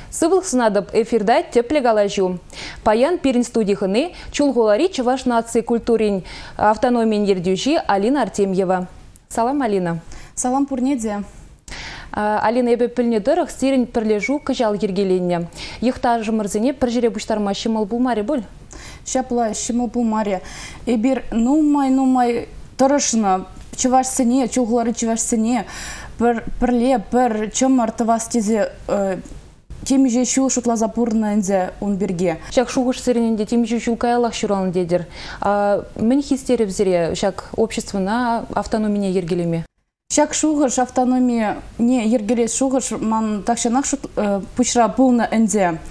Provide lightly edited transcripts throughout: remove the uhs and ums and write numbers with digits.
Сывлық сынадып эфирда тепле галажу. Паян пирин студихыны чулголари чуваш нации культурин автономиин ердюжи Алина Артемьева. Салам, Алина. Салам, Пурнеде. Алина ебе піліне дұрық стерін пірлежу кыжал ергеленне. Ехта жымырзыне бір жере бұштарма шымыл бұлмаре бұл? Шапла шымыл бұлмаре. Ебір нумай тұрышына чуваш сыне, чулголари чуваш сыне, пірле, пір чымыр тывас тезе темеже шул шутла запурна энзе он берге. Шак шугуш сыренінде темеже шул каялах шуралын дедер. Мен хистеріп зіре шак обществына автономия ергелеме? Шак шугыш автономия не ергелес шугыш ман такшанах шут пушра полна энзе.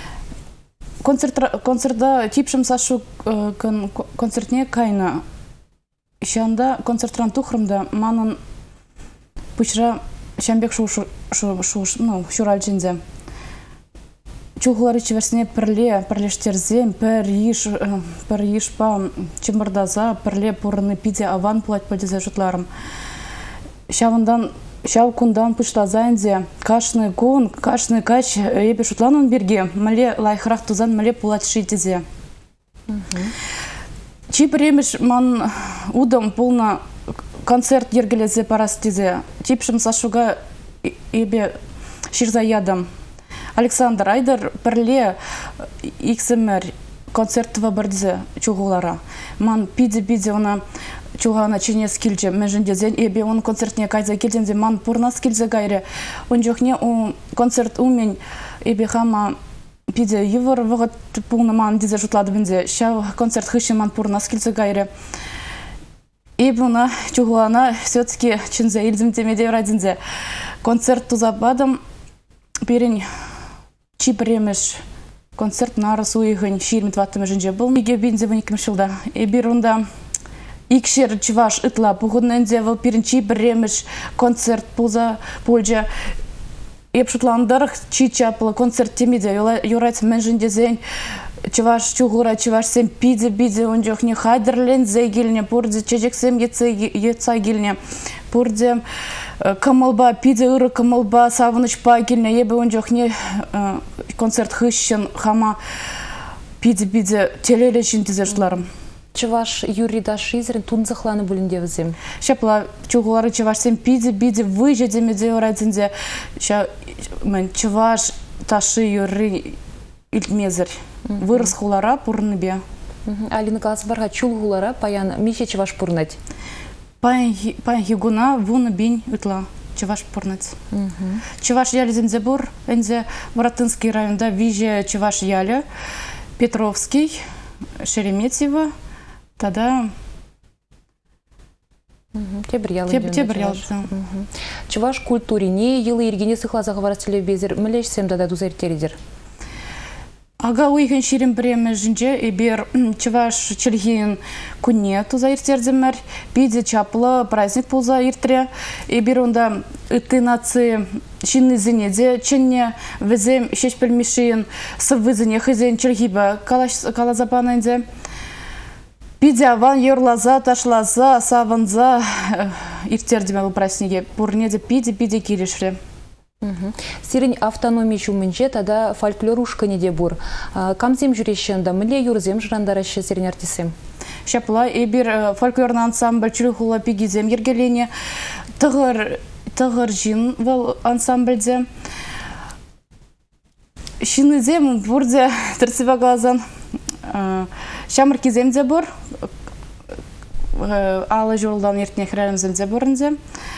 Концертда типшим сашу концертне кайна. Шанда концертран тухрымда манын пушра шамбек шуральчензе. Чулголари чеверсіне пірлештерзем, пір еш па чымырдаза, пірле пұрыны пиде аван пулать пөлдезе жұтларым. Шау кундан пыштаза энзе, кашны кун, кашны кач, ебе жұтланын берге, мәле лайхырақ тузан мәле пулать шитезе. Чип ремеш ман удам полна концерт ергелезе парастезе. Чипшым сашуга ебе ширзаядам. Александр Айдар пірле иксімер концертыва бірдізе чуғылара. Ман пиде она чуғана ченес келже мәжіндезен, ебе он концертне кайза келдензе ман пұрнас келзе гайре. Он жоқне концерт умен ебе хама пиде евор вғыт пулны ман дезе жұтлады бінзе. Шау концерт хыши ман пұрнас келзе гайре. Ебе она чуғана все-таки чынзе елзімтемеде радинзе. Концерт тузабадым перен чипремеш концерт нарыс уйгын ширмит ваттымы жынже был. Меге бензе ваникім шылда. Ебір онда икшер чываш ытла пуғыннензе выл перен чипремеш концерт пулза польжа. Еп шутландырық чи чапылы концерт темеде. Юрайцы мен жындезен чываш чуғыра чываш сен биде он жоқ не хайдерлензе келіне пурде чежексем етса келіне пурде камалба, пиде ұры камалба, савыныш па келіне, ебі он жоқ не концерт хыщын, хама пиде телелешін тезе жұтларым. Чываш юрида шизерін тунзықланы бөлінде візем? Шапла чуғылары чываш сен пиде выжа демеде орадзінде. Чываш ташы юри илтмезір. Вырыс хулара пұрны бе. Алина Каласбарға чулғылара паян меше чываш пұрнать? Паян хигуна вуны бень ütла чываш пұрнать. Чываш ялі зензе бұр, энзе Воротынский районда виже чываш ялі, Петровский, Шереметьево, тада Тебір ялы. Чываш культурине, елы ергене сықлазағы варастелі безір, мүлешсем дада дузайртередер? Ага уйген ширим біреме жінже, ебер чываш чілген күнне туза ертердемір, биде чаплы праздник пулза ертіре, ебер онда үтті нации шинны зінеде, ченне візем шеш пілмешейін сып візіне хызен чілгібі калазапанайнде. Биде аван ерлаза, ташлаза, савынза ертердеме бұл празднике, бұрнеде биде келешіре. Сирень автономия шумынче, тада фольклор ушканиде бур. Камзем жүрешенда, міле юрзем жырандарашы сирень артисем? Шапла, ебір фольклорный ансамбль чүріхула пигизем ергелене, тығыр жин вал ансамбльде. Шинызем бұрде тұрсыба глазан. Шамыр кеземде бұр, алы жолдан ертіне хірәрімземде бұрынзе.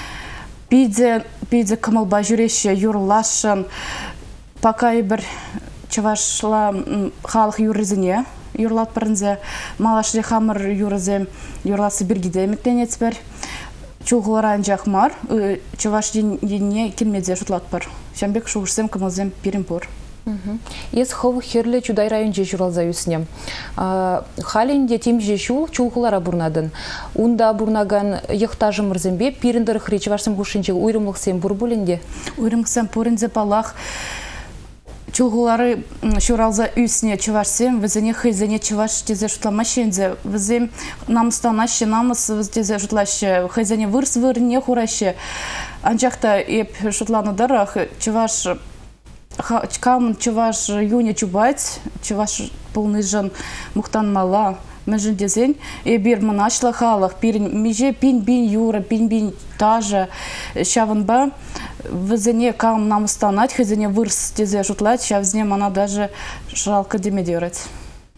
Биде кымылба жүреші юрлашын, пока бір чывашла халық юрызіне юрлат бірінзе, малашли хамыр юрызем юрласы біргіде мектенец бір. Чулғыларан жақмар, чываш дене келмеде жұтлат бір. Шамбек шуғышсем кымылзем перім бұр. Ес хов херлі чудай районже журалза үсіне. Халінде тем жешул чулғылара бұрнадын. Унда бұрнаган ехтажым ырзембе, пиріндір хречі варсым ғушынче уйрымлық сен бұр бөлінде? Уйрымлық сен бұрынзе балақ чулғылары журалза үсіне чывашсем, візіне хызіне чываш тезе жұтламашензе, візем намыстанашы, намыс тезе жұтлашы, хызіне вырс вырне хурашы. Анчақта еп жұтланыдыр, чываш камын чуваш юне чубать, чуваш полный жан мухтан мала. Мәжін дезен, бир мұнашлы халық, меже пин-бин юра, пин-бин тажа, шавынба, візіне кам намыстанать, хызіне вырс дезе жұтлать, шавызіне мана даже жалко деме дерать.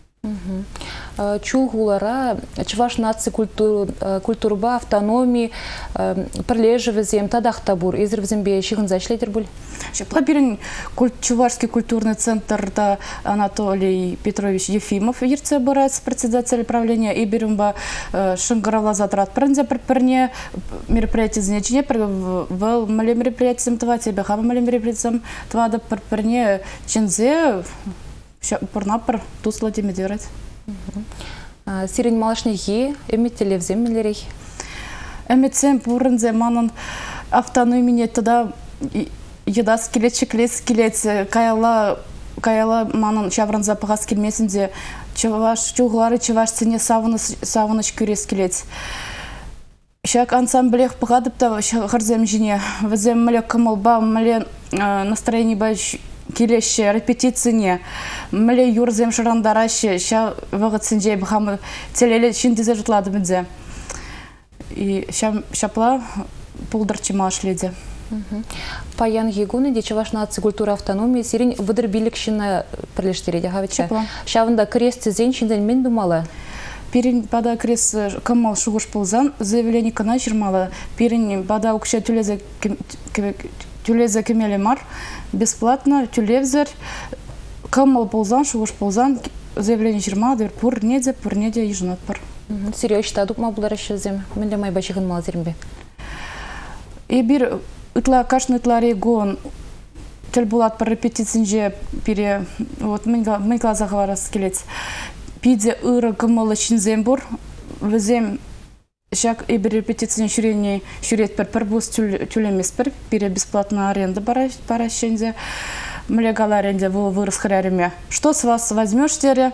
Чулгулара, чуваш нации культурба, автономии, прилежевезем, тадахтабур, изрвзембе, шихын зашлетер буль? Шаплабирин Чувашский культурный центр да Анатолий Петрович Ефимов ерце борец, председатель правления, и беремба Шангаравла затрат перне мероприятие значение в мале мероприятием това тебе хаба мале мероприятием това да перне чензе порнапер тусла теме делать. Сирень малашнихи эмителев землерей. Эмитсем пурензе манан автономия тогда еда скелет, чеклет, скелет, каяла манан шавранза пагас келмесінде чуғлары чуваш цене савыныш күре скелет. Шак ансамблех пагадып та харзем жіне, візем мле кымылба, мле настроение баш келеші, репетицияне, мле юрзем шырандарашы, ша вағытсынже бұхамы телелі шиндезе жұтлады бінде. И шапла пулдырчы машледе. Паян егуны де чуваш нации культура автономии сирень выдыр билікшіні бірлештереде хавича. Шавында крест зен шинден мен думала? Пирин бада крест камал шуғыш ползан, заявление кана жирмала. Пирин бада укша тюлезе кемеле мар, бесплатно тюлевзер, камал ползан, шуғыш ползан, заявление жирмала, дыр пурнеде ежнат пар. Серьезно, дупма бұлар зем, мен де май бачығын мала зерімбе? И бир ытла кашны ытла регон тел булат по репетицинже пере вот мы глаза говорас келец пиде ыры кымылы чинзембур везем шак и бир репетицин шурение шурет пер бус тюлемес пере бесплатная аренда баращензе млегал аренде вырос хряреме. Что с вас возьмешь тере?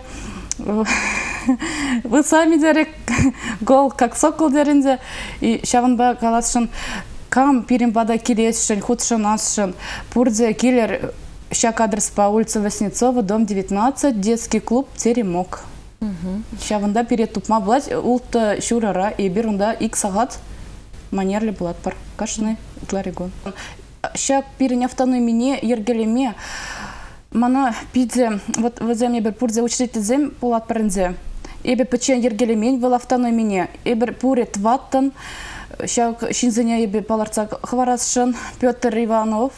Вы сами дерек гол как сокол дерензе и шаванба галасшын кам пирим бада килесшин, худшин асшин, пурдзе киллер, щак адрес по улице Васнецова, дом 19, детский клуб Теремок. Щаванда перед тупма блать, улта шурара, и берунда икс агат, манерли блат пар, кашны тларигон. Щак пирин автономине, ергелеме, мана пидзе, вот возем ебер пурдзе учредитель зем полат парензе, ебе печен ергелемень в автономине, ебер пурет ваттан, Щак шинзене ебе паларца хварасшин Петр Иванов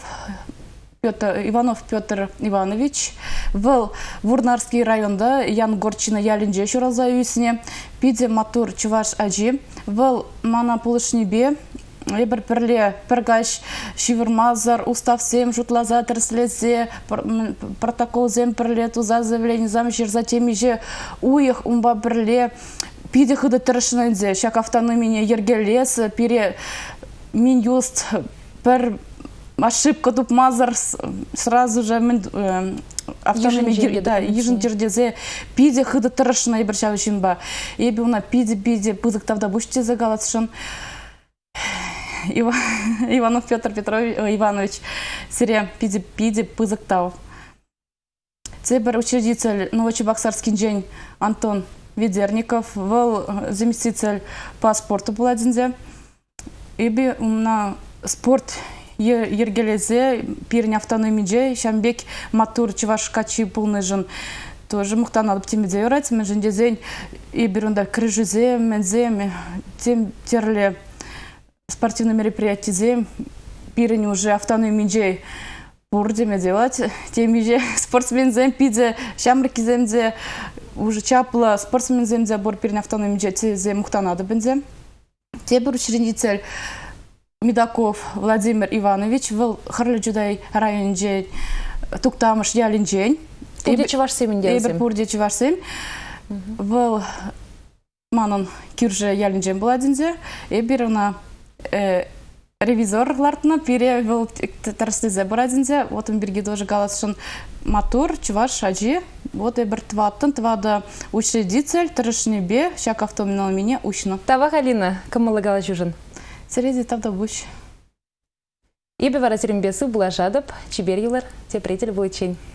Петр Иванович. В Вурнарский районда Ян Горчина ялинже шуралза юсне. Пиде матур чуваш аджи. В мана пулышнебе ебер перле пергаш шивырмазар устав сем жутлаза терслезе протокол зем перле туза заявление замещер затем же уех умба перле пиде хыды тырышынынзе, шак автономия ергелес, пере минюст, пер ошибка туп мазар сразу же автономия, да, ежин жердезе, пиде хыды тырышына ебіршавышын ба. Ебі уна пиде пызықтавда бұште загалатшын. Иванов Петр Иванович, серия пиде пызықтав. Цебер учредитель Новочебоксарский день Антон Ведерников, был заместитель по спорту Паладинзе. Иби на спорт ергелезе, пирень автономиджей, шамбек матур чуваш качи полный жен. Тоже мухтан оптимизе yorать, мен жендезень и берунда крыжизе, мензе, тем терле спортивные мероприятия, пирень уже автономиджей. Бурдеме делать, теми же спортсмензем пиде, шамрикиземзе, уже чапла спортсменземзе, бор пирень автономиджей мухтанады бензе. Тебір учредитель Медаков Владимир Иванович, был харлы жудай районжей, туктамыш ялинжей. Пурде чуваш семен делсем. Эбір пурде чуваш сем. Был манан кюрже ялинжей бладинзе, эбір на ревизор лартна пере был тарстызе брадинзе, вот он берги тоже галасшин матур, чуваш аджи, вот эбір тваттын, твада учредитель, тырышнебе, шак автоминал меня учно. Тава Галина, кымылы гала жужын? Середи тавда буш. Ебе вара сиренбесі бұлашадып, чибер елір тепретел бойчен.